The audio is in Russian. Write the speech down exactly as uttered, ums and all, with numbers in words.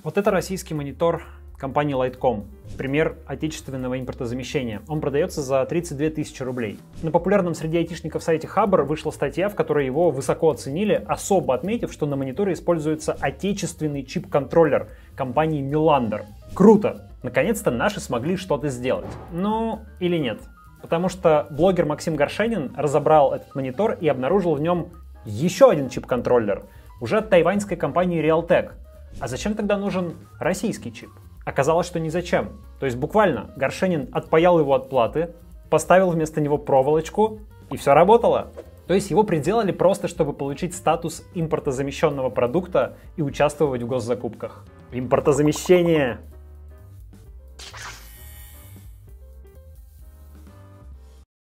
Вот это российский монитор компании Lightcom. Пример отечественного импортозамещения. Он продается за тридцать две тысячи рублей. На популярном среди айтишников сайте Хабр вышла статья, в которой его высоко оценили, особо отметив, что на мониторе используется отечественный чип-контроллер компании Melander. Круто! Наконец-то наши смогли что-то сделать. Ну, или нет. Потому что блогер Максим Горшенин разобрал этот монитор и обнаружил в нем еще один чип-контроллер, уже от тайваньской компании Realtek. А зачем тогда нужен российский чип? Оказалось, что ни зачем. То есть буквально Горшенин отпаял его от платы, поставил вместо него проволочку, и все работало. То есть его приделали просто, чтобы получить статус импортозамещенного продукта и участвовать в госзакупках. Импортозамещение!